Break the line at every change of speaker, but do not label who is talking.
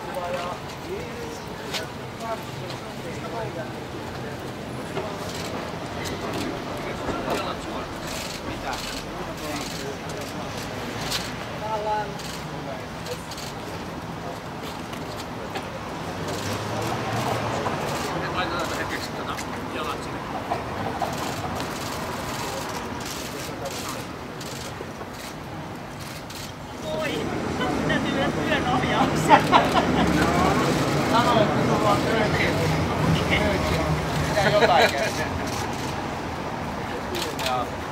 Laitetaan hetkeksi jalat sinne.
Oi, täytyy vielä työnohjauksia.
Sano, että sulla on töökiä. Mitä jotain kertaa.